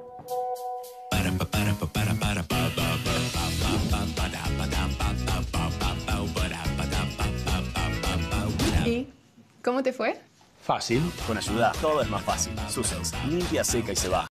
¿Y cómo te fue? Fácil. Con ayuda, todo es más fácil. Sussex, limpia, seca y se va.